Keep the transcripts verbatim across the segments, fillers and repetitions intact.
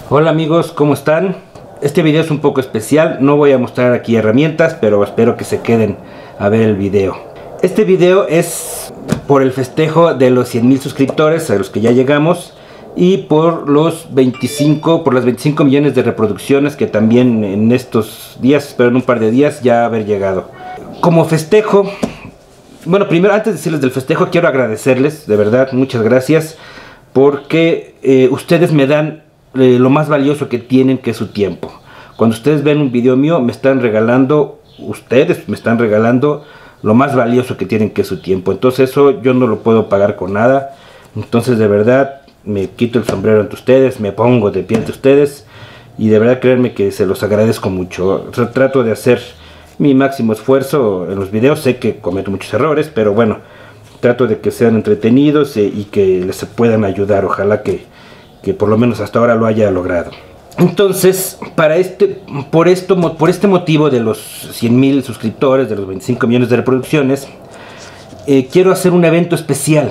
Hola amigos, ¿cómo están? Este video es un poco especial, no voy a mostrar aquí herramientas, pero espero que se queden a ver el video. Este video es por el festejo de los cien mil suscriptores, a los que ya llegamos, y por los veinticinco, por las veinticinco millones de reproducciones que también en estos días, espero en un par de días, ya haber llegado. Como festejo, bueno, primero antes de decirles del festejo, quiero agradecerles, de verdad, muchas gracias, porque eh, ustedes me dan eh, lo más valioso que tienen, que es su tiempo. Cuando ustedes ven un video mío, me están regalando, ustedes me están regalando lo más valioso que tienen, que es su tiempo. Entonces eso yo no lo puedo pagar con nada. Entonces de verdad me quito el sombrero ante ustedes, me pongo de pie ante ustedes, y de verdad créanme que se los agradezco mucho. Trato de hacer mi máximo esfuerzo en los videos, sé que cometo muchos errores, pero bueno, trato de que sean entretenidos eh, y que les puedan ayudar. Ojalá que, que por lo menos hasta ahora lo haya logrado. Entonces, para este, por, esto, por este motivo de los cien mil suscriptores, de los veinticinco millones de reproducciones, eh, quiero hacer un evento especial.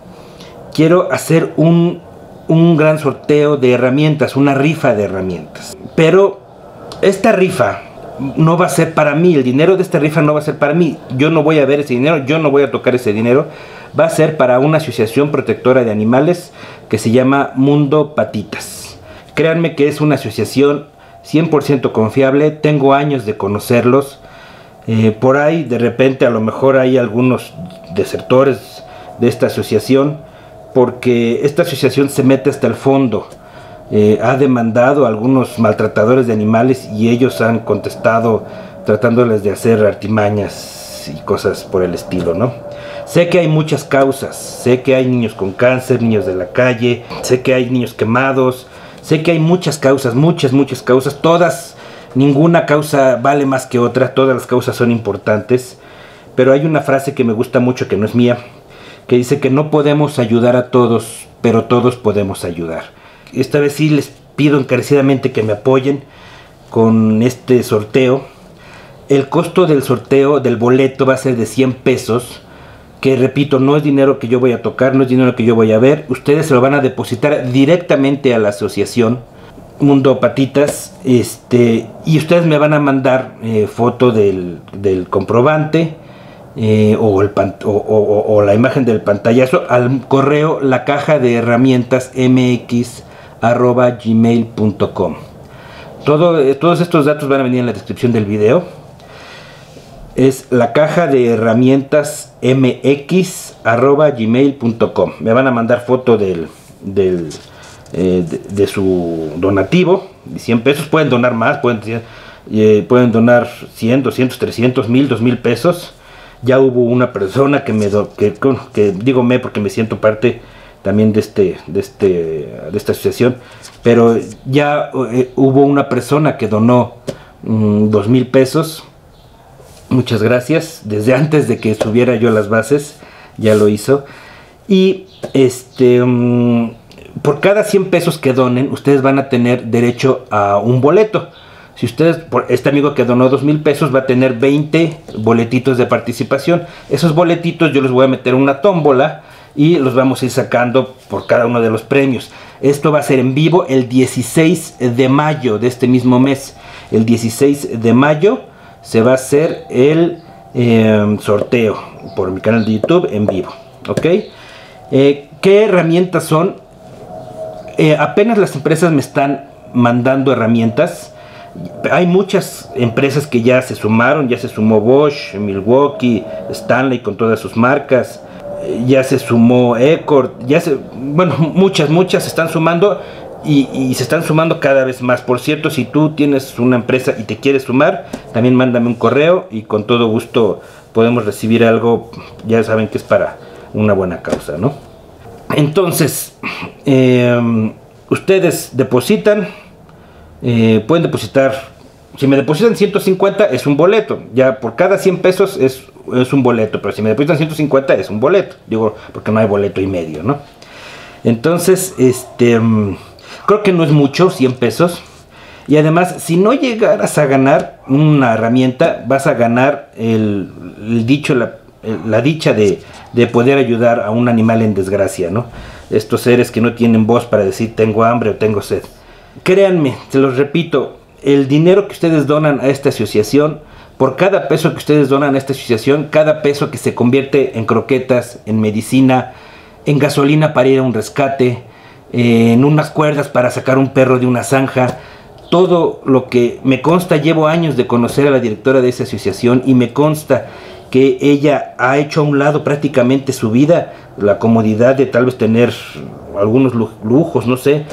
Quiero hacer un, un gran sorteo de herramientas, una rifa de herramientas. Pero esta rifa no va a ser para mí, el dinero de esta rifa no va a ser para mí. Yo no voy a ver ese dinero, yo no voy a tocar ese dinero. Va a ser para una asociación protectora de animales que se llama Mundo Patitas. Créanme que es una asociación cien por ciento confiable, tengo años de conocerlos. Eh, por ahí de repente a lo mejor hay algunos desertores de esta asociación, porque esta asociación se mete hasta el fondo. Eh, ha demandado a algunos maltratadores de animales y ellos han contestado tratándoles de hacer artimañas y cosas por el estilo, ¿no? Sé que hay muchas causas, sé que hay niños con cáncer, niños de la calle, sé que hay niños quemados, sé que hay muchas causas, muchas, muchas causas, todas, ninguna causa vale más que otra, todas las causas son importantes, pero hay una frase que me gusta mucho, que no es mía, que dice que no podemos ayudar a todos, pero todos podemos ayudar. Esta vez sí les pido encarecidamente que me apoyen con este sorteo. El costo del sorteo, del boleto, va a ser de cien pesos, que repito, no es dinero que yo voy a tocar, no es dinero que yo voy a ver. Ustedes se lo van a depositar directamente a la asociación Mundo Patitas, este, y ustedes me van a mandar eh, foto del, del comprobante, Eh, o, el pan, o, o, o la imagen del pantallazo al correo la caja de herramientas mx arroba gmail punto com. Todo, eh, todos estos datos van a venir en la descripción del video. Es la caja de herramientas mx arroba gmail punto com. Me van a mandar foto del, del eh, de, de su donativo, de cien pesos. Pueden donar más, pueden, eh, pueden donar cien, doscientos, trescientos, mil, dos mil pesos. Ya hubo una persona que me do, que, que digo me porque me siento parte también de este de este de esta asociación, pero ya eh, hubo una persona que donó mm, dos mil pesos. Muchas gracias. Desde antes de que subiera yo las bases ya lo hizo. Y este um, por cada cien pesos que donen, ustedes van a tener derecho a un boleto. Si ustedes, por este amigo que donó dos mil pesos, va a tener veinte boletitos de participación. Esos boletitos yo los voy a meter en una tómbola y los vamos a ir sacando por cada uno de los premios. Esto va a ser en vivo el dieciséis de mayo de este mismo mes. El dieciséis de mayo se va a hacer el eh, sorteo por mi canal de YouTube en vivo. ¿Ok? Eh, ¿Qué herramientas son? Eh, apenas las empresas me están mandando herramientas. Hay muchas empresas que ya se sumaron, ya se sumó Bosch, Milwaukee, Stanley con todas sus marcas, ya se sumó Ecort, ya se, bueno, muchas, muchas se están sumando y, y se están sumando cada vez más. Por cierto, si tú tienes una empresa y te quieres sumar, también mándame un correo y con todo gusto podemos recibir algo. Ya saben que es para una buena causa, ¿no? Entonces, eh, ustedes depositan. Eh, pueden depositar, si me depositan ciento cincuenta es un boleto, ya por cada cien pesos es, es un boleto, pero si me depositan ciento cincuenta es un boleto, digo, porque no hay boleto y medio, ¿no? Entonces, este, um, creo que no es mucho, cien pesos, y además, si no llegaras a ganar una herramienta, vas a ganar el, el dicho, la, la dicha de, de poder ayudar a un animal en desgracia, ¿no? Estos seres que no tienen voz para decir tengo hambre o tengo sed. créanme, se los repito, el dinero que ustedes donan a esta asociación, por cada peso que ustedes donan a esta asociación, cada peso que se convierte en croquetas, en medicina, en gasolina para ir a un rescate, eh, en unas cuerdas para sacar un perro de una zanja, todo lo que me consta, llevo años de conocer a la directora de esa asociación y me consta que ella ha hecho a un lado prácticamente su vida, la comodidad de tal vez tener algunos lujos, no sé,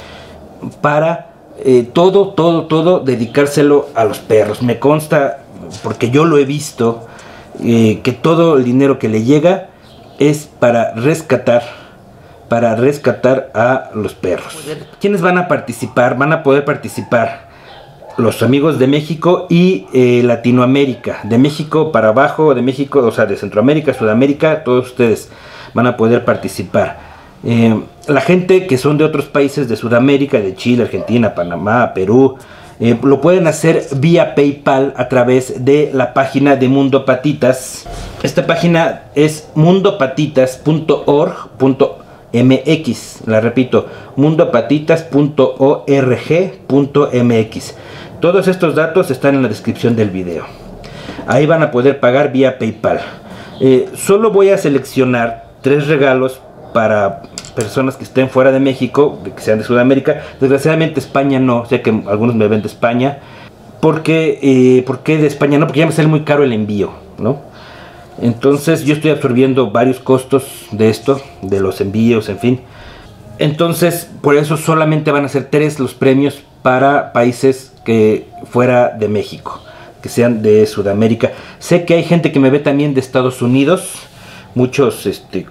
para eh, todo, todo, todo dedicárselo a los perros. Me consta, porque yo lo he visto, eh, que todo el dinero que le llega es para rescatar, para rescatar a los perros. ¿Quiénes van a participar? Van a poder participar los amigos de México y eh, Latinoamérica, de México para abajo, de México, o sea, de Centroamérica, Sudamérica, todos ustedes van a poder participar. Eh, la gente que son de otros países de Sudamérica, de Chile, Argentina, Panamá, Perú, eh, lo pueden hacer vía PayPal a través de la página de Mundo Patitas. Esta página es mundo patitas punto org punto m x, la repito, mundo patitas punto org punto m x. Todos estos datos están en la descripción del video. Ahí van a poder pagar vía PayPal. Eh, solo voy a seleccionar tres regalos para personas que estén fuera de México, que sean de Sudamérica. Desgraciadamente España no, sé que algunos me ven de España. ¿Por qué, eh, ¿por qué de España no? Porque ya me sale muy caro el envío, ¿no? Entonces yo estoy absorbiendo varios costos de esto, de los envíos, en fin. Entonces por eso solamente van a ser tres los premios para países que fuera de México, que sean de Sudamérica. Sé que hay gente que me ve también de Estados Unidos, muchos este,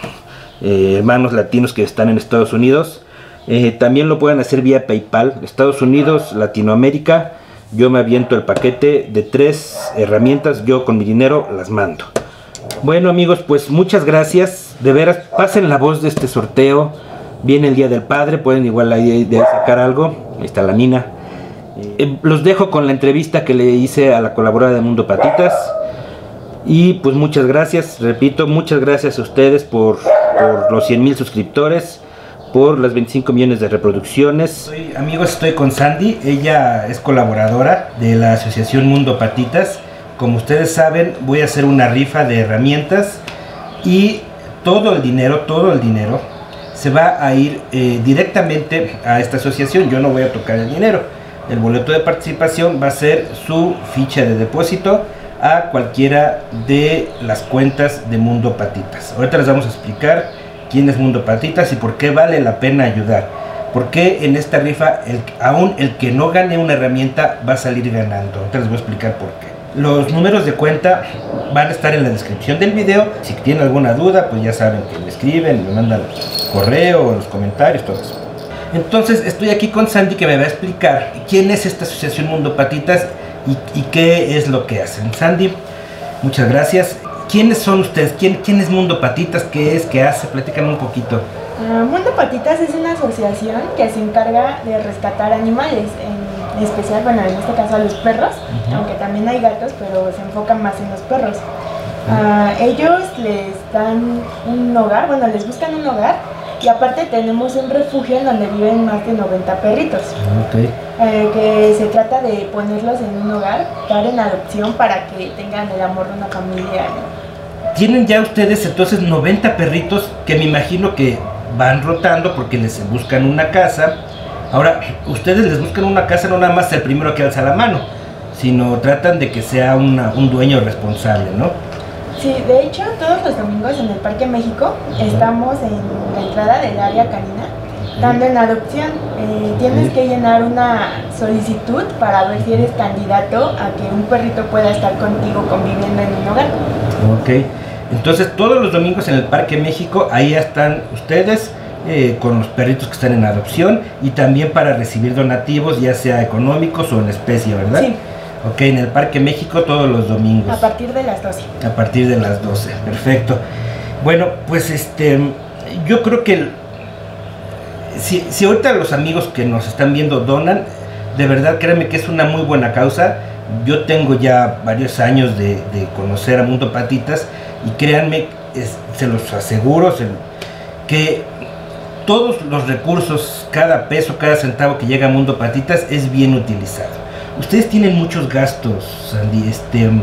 eh, hermanos latinos que están en Estados Unidos. Eh, también lo pueden hacer vía PayPal. Estados Unidos, Latinoamérica, yo me aviento el paquete de tres herramientas, yo con mi dinero las mando. Bueno amigos, pues muchas gracias, de veras, pasen la voz de este sorteo. Viene el Día del Padre, pueden igual ahí de sacar algo. Ahí está la Nina. Eh, los dejo con la entrevista que le hice a la colaboradora de Mundo Patitas. Y pues muchas gracias, repito, muchas gracias a ustedes por, por los cien mil suscriptores, por las veinticinco millones de reproducciones. Soy, amigos, estoy con Sandy, ella es colaboradora de la asociación Mundo Patitas. Como ustedes saben, voy a hacer una rifa de herramientas y todo el dinero, todo el dinero se va a ir eh, directamente a esta asociación. Yo no voy a tocar el dinero. El boleto de participación va a ser su ficha de depósito a cualquiera de las cuentas de Mundo Patitas. Ahorita les vamos a explicar quién es Mundo Patitas y por qué vale la pena ayudar. Porque en esta rifa, el, aún el que no gane una herramienta va a salir ganando. Ahorita les voy a explicar por qué. Los números de cuenta van a estar en la descripción del video. Si tienen alguna duda, pues ya saben que me escriben, me mandan correo, los comentarios, todo eso. Entonces estoy aquí con Sandy, que me va a explicar quién es esta asociación Mundo Patitas y, y qué es lo que hacen. Sandy, muchas gracias. ¿Quiénes son ustedes? ¿Quién, quién es Mundo Patitas? ¿Qué es? ¿Qué hace? Platícame un poquito. Uh, Mundo Patitas es una asociación que se encarga de rescatar animales, en especial, bueno, en este caso a los perros, uh-huh. Aunque también hay gatos, pero se enfocan más en los perros. Uh, ellos les dan un hogar, bueno, les buscan un hogar, y aparte tenemos un refugio en donde viven más de noventa perritos. Okay. Eh, que se trata de ponerlos en un hogar, dar en adopción para que tengan el amor de una familia. Tienen ya ustedes entonces noventa perritos que me imagino que van rotando porque les buscan una casa. Ahora, ustedes les buscan una casa no nada más el primero que alza la mano, sino tratan de que sea una, un dueño responsable, ¿no? Sí, de hecho, todos los domingos en el Parque México estamos en la entrada del área canina dando en adopción. Eh, tienes que llenar una solicitud para ver si eres candidato a que un perrito pueda estar contigo conviviendo en un hogar. Ok, entonces todos los domingos en el Parque México, ahí están ustedes eh, con los perritos que están en adopción y también para recibir donativos, ya sea económicos o en especie, ¿verdad? Sí. Ok, en el Parque México todos los domingos. A partir de las doce. A partir de las doce, perfecto. Bueno, pues este, yo creo que el, si, si ahorita los amigos que nos están viendo donan, de verdad créanme que es una muy buena causa. Yo tengo ya varios años de, de conocer a Mundo Patitas y créanme, es, se los aseguro se, que todos los recursos, cada peso, cada centavo que llega a Mundo Patitas es bien utilizado. Ustedes tienen muchos gastos, Sandy. Este, sí.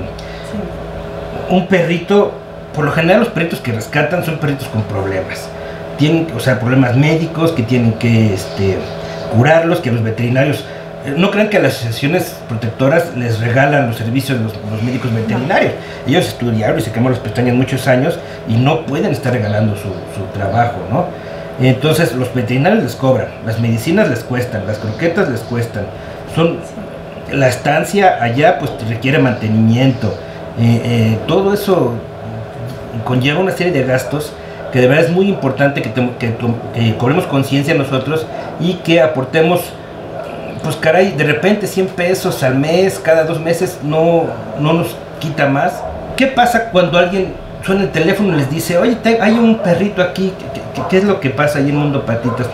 Un perrito, por lo general los perritos que rescatan son perritos con problemas. Tienen, o sea, problemas médicos que tienen que este, curarlos, que los veterinarios... No crean que las asociaciones protectoras les regalan los servicios de los, los médicos veterinarios. Ellos estudiaron y se quemaron las pestañas muchos años y no pueden estar regalando su, su trabajo, ¿no? Entonces los veterinarios les cobran, las medicinas les cuestan, las croquetas les cuestan. Son, la estancia allá pues requiere mantenimiento. Eh, eh, todo eso conlleva una serie de gastos que de verdad es muy importante que, te, que, que cobremos conciencia nosotros y que aportemos. Pues caray, de repente cien pesos al mes, cada dos meses, no, no nos quita más. ¿Qué pasa cuando alguien suena el teléfono y les dice, oye, te, hay un perrito aquí? ¿Qué, qué, ¿Qué es lo que pasa ahí en Mundo Patitas?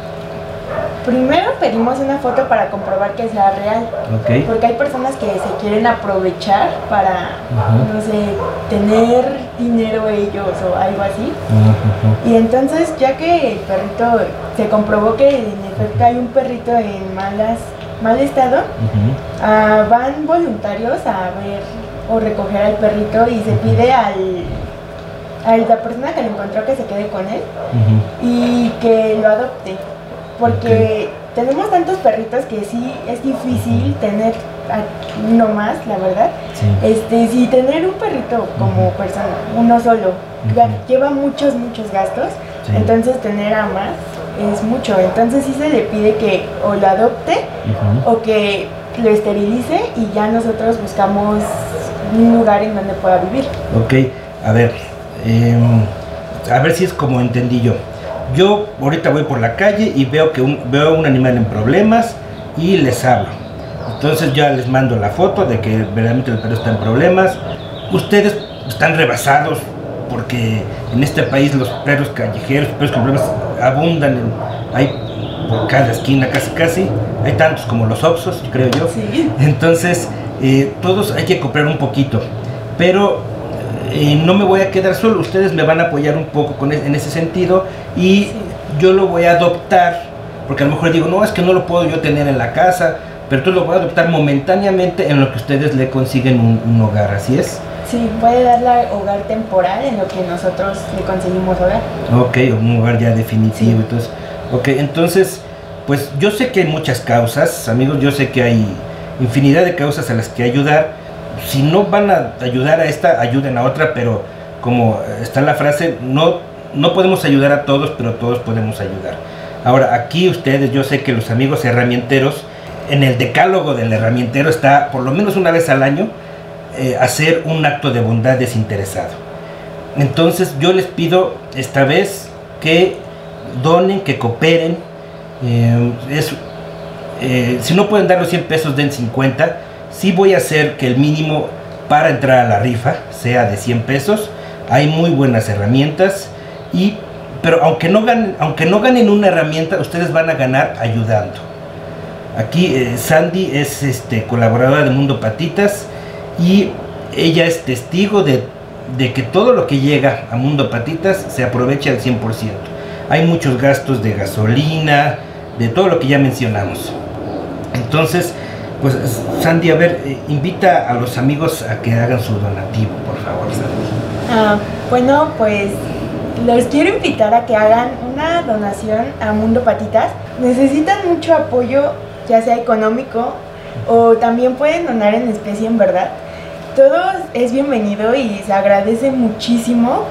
Primero pedimos una foto para comprobar que sea real. Okay. Porque hay personas que se quieren aprovechar para, uh-huh. no sé, tener dinero ellos o algo así. Uh-huh. Y entonces, ya que el perrito se comprobó que en efecto hay un perrito en malas, mal estado, uh-huh. uh, van voluntarios a ver o recoger al perrito y se pide al, a la persona que lo encontró que se quede con él uh-huh. y que lo adopte. Porque okay. tenemos tantos perritos que sí es difícil tener uno más, la verdad. Sí. Este, si tener un perrito como uh-huh. persona, uno solo, uh-huh. lleva muchos, muchos gastos, sí. entonces tener a más es mucho. Entonces sí se le pide que o lo adopte uh-huh. o que lo esterilice y ya nosotros buscamos un lugar en donde pueda vivir. Ok, a ver, eh, a ver si es como entendí yo. Yo ahorita voy por la calle y veo que un, veo un animal en problemas y les hablo. Entonces ya les mando la foto de que verdaderamente el perro está en problemas. Ustedes están rebasados porque en este país los perros callejeros, perros con problemas abundan. En, hay por cada esquina casi casi. Hay tantos como los Oxxos, creo yo. Sí. Entonces eh, todos hay que comprar un poquito. Pero... Eh, no me voy a quedar solo, ustedes me van a apoyar un poco con es, en ese sentido y sí. yo lo voy a adoptar, porque a lo mejor digo, no, es que no lo puedo yo tener en la casa, pero tú lo voy a adoptar momentáneamente en lo que ustedes le consiguen un, un hogar, ¿así es? Sí, puede darle hogar temporal en lo que nosotros le conseguimos hogar. Ok, un hogar ya definitivo, sí. entonces, ok, entonces, pues yo sé que hay muchas causas, amigos, yo sé que hay infinidad de causas a las que ayudar. Si no van a ayudar a esta, ayuden a otra, pero como está la frase, no, no podemos ayudar a todos, pero todos podemos ayudar. Ahora, aquí ustedes, yo sé que los amigos herramienteros, en el decálogo del herramientero está, por lo menos una vez al año, eh, hacer un acto de bondad desinteresado. Entonces yo les pido esta vez que donen, que cooperen. Eh, es, eh, si no pueden dar los cien pesos, den cincuenta. Sí voy a hacer que el mínimo para entrar a la rifa sea de cien pesos. Hay muy buenas herramientas. Y, pero aunque no ganen, aunque no ganen una herramienta, ustedes van a ganar ayudando. Aquí eh, Sandy es este, colaboradora de Mundo Patitas. Y ella es testigo de, de que todo lo que llega a Mundo Patitas se aprovecha al cien por ciento. Hay muchos gastos de gasolina, de todo lo que ya mencionamos. Entonces... Pues Sandy, a ver, eh, invita a los amigos a que hagan su donativo, por favor, Sandy. Ah, bueno, pues los quiero invitar a que hagan una donación a Mundo Patitas. Necesitan mucho apoyo, ya sea económico o también pueden donar en especie, en verdad. Todo es bienvenido y se agradece muchísimo.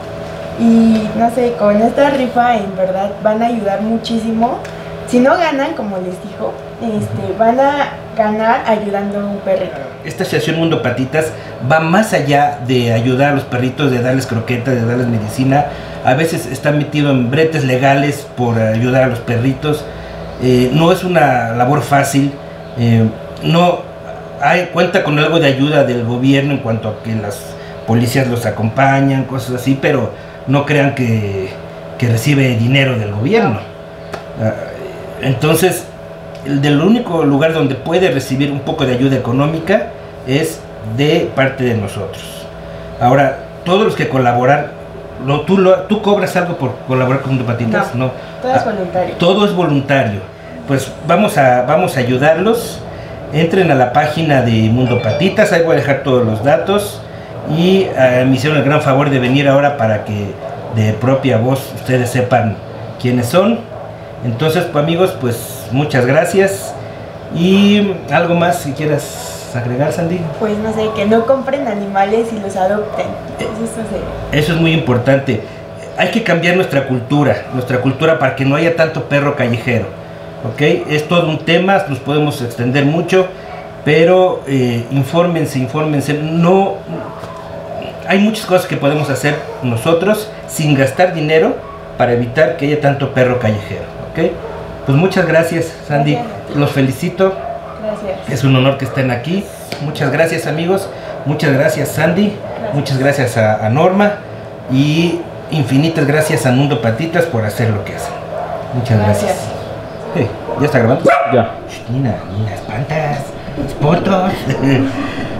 Y no sé, con esta rifa en verdad van a ayudar muchísimo. Si no ganan, como les dijo, este, van a ganar ayudando a un perrito. Esta asociación Mundo Patitas va más allá de ayudar a los perritos, de darles croquetas, de darles medicina. A veces está metido en bretes legales por ayudar a los perritos. Eh, no es una labor fácil. Eh, no hay, cuenta con algo de ayuda del gobierno en cuanto a que las policías los acompañan, cosas así, pero no crean que, que recibe dinero del gobierno. Uh, entonces, el del único lugar donde puede recibir un poco de ayuda económica es de parte de nosotros. Ahora, todos los que colaboran lo, tú, lo, ¿Tú cobras algo por colaborar con Mundo Patitas? No, no. Todo es voluntario. Ah, todo es voluntario. Pues vamos a, vamos a ayudarlos. Entren a la página de Mundo Patitas, ahí voy a dejar todos los datos. Y uh, me hicieron el gran favor de venir ahora para que de propia voz ustedes sepan quiénes son. Entonces, pues, amigos, pues muchas gracias. Y algo más si quieras agregar, Sandy. Pues no sé, que no compren animales y los adopten. Eso, sí. Eso es muy importante. Hay que cambiar nuestra cultura, nuestra cultura para que no haya tanto perro callejero. ¿Ok? Es todo un tema, nos podemos extender mucho, pero eh, infórmense, infórmense. No, hay muchas cosas que podemos hacer nosotros sin gastar dinero para evitar que haya tanto perro callejero. ¿Ok? Pues muchas gracias, Sandy. Gracias. Los felicito. Gracias. Es un honor que estén aquí. Muchas gracias, amigos. Muchas gracias, Sandy. Gracias. Muchas gracias a, a Norma. Y infinitas gracias a Mundo Patitas por hacer lo que hacen. Muchas gracias. Gracias. Hey, ¿ya está grabando? Ya. Shh, Nina, Nina, espantas. Espotos.